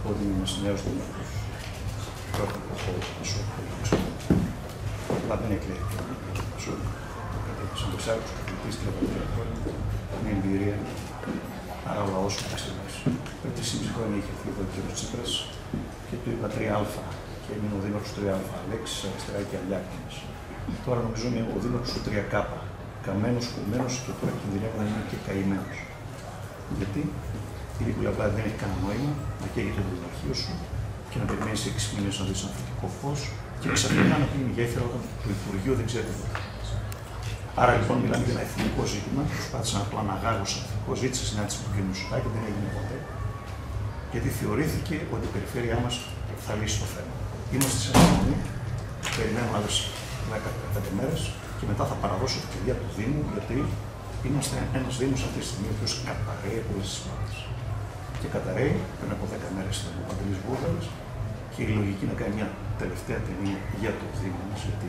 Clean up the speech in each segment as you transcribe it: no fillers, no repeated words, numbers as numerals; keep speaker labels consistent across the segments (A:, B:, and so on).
A: ότι είμαστε νέος δήμαρχος. Πρώτα από το Πασόκ, απλά δεν εκλέγει το Πασόκ. Σαν τεσσάρικος καθηγητής 33 χρόνια, με εμπειρία. Άρα ο λαός μου εξελίσσει. Πριν 3,5 χρόνια είχε φύγει ο κ. Τσίπρας και του είπα 3α και έμεινε ο δήμαρχος 3α. Λέξεις αριστερά και αλλιάκινες. Τώρα νομίζω είναι ο δήμαρχος του 3K. Καμένος, κομμένος και τώρα κινδυνεύει να είναι και καημένος. Γιατί η Λίκουλα απλά δεν έχει κανένα νόημα να καίγει το διδαρχείο σου και να περιμένεις 6 μήνες να δεις ένα θετικό φως και ξαφνικά να πίνει γέφυρα όταν το Υπουργείο δεν ξέρει τίποτα. Άρα λοιπόν μιλάμε για ένα εθνικό ζήτημα. Προσπάθησα να το αναγάγω σαν εθνικό. Ζήτησα συνάντηση με τον κ. Μητσοτάκη και δεν έγινε ποτέ. Γιατί θεωρήθηκε ότι η περιφέρειά μας θα λύσει το θέμα. Είμαστε σε ένα σημείο, περιμένουμε άλλες 10-15 μέρες και μετά θα παραδώσω την κυρία του Δήμου, γιατί είμαστε ένας Δήμος αυτή τη στιγμή ο οποίος καταραίει από όλες τις πλάτες. Και καταραίει πριν από 10 μέρες ήταν ο Παντελής Μπούργαλας και η λογική να κάνει μια τελευταία ταινία για το Δήμο μας, γιατί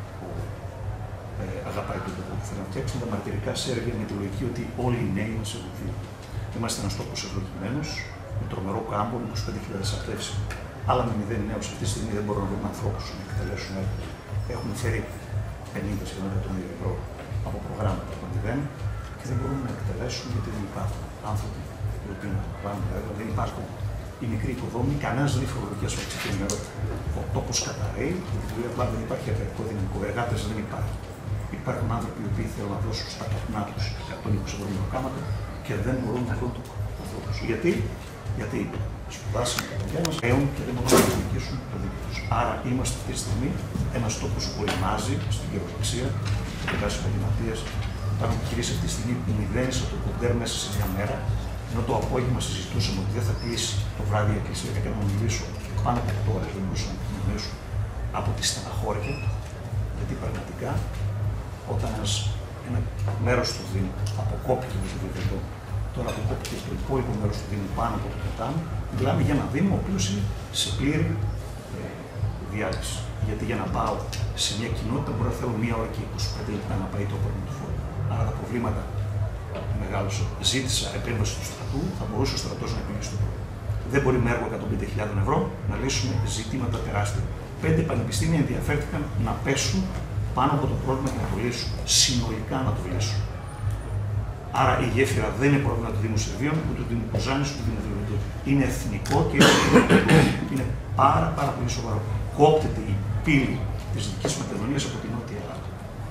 A: αγαπάει τον τόπο που θέλει να φτιάξει τα μαρτυρικά σέρβια με τη λογική ότι όλοι οι νέοι μας έχουν φύγει. Είμαστε ένας τόπος ευλογημένος, με τρομερό κάμπο, με 25.000 αρτεύσει. Αλλά με 0 νέους αυτή τη στιγμή δεν μπορούν να βρουν ανθρώπους να εκτελέσουν έργο. Έχουν φέρει 50 σχεδόν εκατομμύρια ευρώ από προγράμματα που ανεβαίνουν και δεν μπορούν να εκτελέσουν γιατί δεν υπάρχουν άνθρωποι οι οποίοι να πάρουν τα έργα. Δεν υπάρχουν οι μικροί οικοδόμοι, κανένας δεν έχει φορολογική ασφαλιστική ενημερότητα. Ο τόπος καταραίει, γιατί απλά δεν υπάρχει απαιτητικό δυναμικό. Εργάτες δεν υπάρχει. Υπάρχουν άνθρωποι οι οποίοι θέλουν να δώσουν στα καπνά τους 120 ευρώ μεροκάματο και δεν μπορούν να βρουν τους ανθρώπους. Γιατί σπουδάσαν τα παιδιά μας, έων και δεν μπορούν να διεκδικήσουν το δίκαιο τους. Άρα είμαστε αυτή τη στιγμή ένας τόπος που οριμάζει στην κυριολεξία, και οι επαγγελματίες. Υπάρχουν επιχειρήσεις αυτή τη στιγμή που μηδένισαν το κοντέρ μέσα σε μια μέρα, ενώ το απόγευμα συζητούσαμε ότι δεν θα κλείσει το βράδυ η εκκλησία και να μιλήσω πάνω από 8 ώρες δεν μπορούσαν να μιλήσουν από τη στεναχώρια. Γιατί πραγματικά όταν ένα μέρος του Δήμου αποκόπηκε με το βιβλίο, τώρα αποκόπηκε το υπόλοιπο μέρος του Δήμου πάνω από το ποτάμι, μιλάμε για ένα Δήμο ο οποίος είναι σε πλήρη διάλυση. Γιατί για να πάω σε μια κοινότητα μπορεί να θέλω 1 ώρα και 25 λεπτά να πάει το απόγευμα του φόρου. Άρα τα προβλήματα μεγάλωσαν. Ζήτησα επέμβαση του στρατού, θα μπορούσε ο στρατός να επιλύσει το πρόβλημα. Δεν μπορεί με έργο 150.000 ευρώ να λύσουμε ζητήματα τεράστια. 5 πανεπιστήμια ενδιαφέρθηκαν να πέσουν πάνω από το πρόβλημα και να το λύσουν. Συνολικά να το λύσουν. Άρα η γέφυρα δεν είναι πρόβλημα του Δήμου Σερβίων, ούτε του Δήμου Κοζάνης, ούτε του Δήμου Βελβεντού. Είναι εθνικό και είναι πάρα πολύ σοβαρό. Κόπτεται η πύλη της Δυτικής Μακεδονίας από την Νότια Ελλάδα.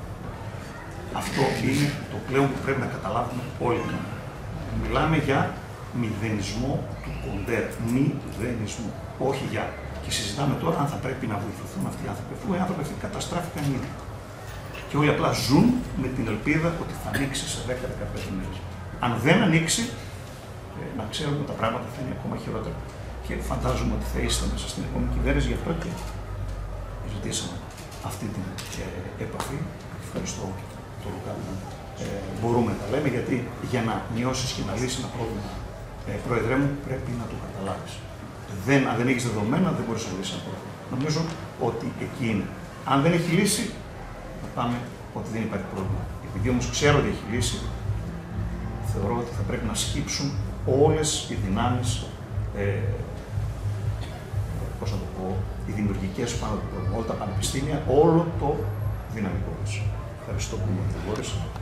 A: Αυτό είναι το πλέον που πρέπει να καταλάβουμε όλοι. Μιλάμε για μηδενισμό του κοντέρ. Μηδενισμό. Όχι για. Και συζητάμε τώρα αν θα πρέπει να βοηθηθούν αυτοί οι άνθρωποι. Αφού οι άνθρωποι αυτοί καταστράφηκαν ήδη. Και όλοι απλά ζουν με την ελπίδα ότι θα ανοίξει σε 10-15 μέρες. Αν δεν ανοίξει, να ξέρουμε ότι τα πράγματα θα είναι ακόμα χειρότερα. Και φαντάζομαι ότι θα είστε μέσα στην επόμενη κυβέρνηση, γι' αυτό και ζητήσαμε αυτή την επαφή. Ευχαριστώ τον Λουκά. Μπορούμε να τα λέμε, γιατί για να μειώσεις και να λύσεις ένα πρόβλημα, Πρόεδρε μου, πρέπει να το καταλάβεις. Αν δεν έχεις δεδομένα, δεν μπορείς να λύσεις ένα πρόβλημα. Νομίζω ότι εκεί είναι. Αν δεν έχει λύσει, θα πάμε ότι δεν υπάρχει πρόβλημα. Επειδή όμως ξέρω ότι έχει λύσει, θεωρώ ότι θα πρέπει να σκύψουν όλες οι δυνάμεις, πώς να το πω, οι δημιουργικές πάνω από το πρόβλημα, όλα τα πανεπιστήμια, όλο το δυναμικό μας. Ευχαριστώ που μου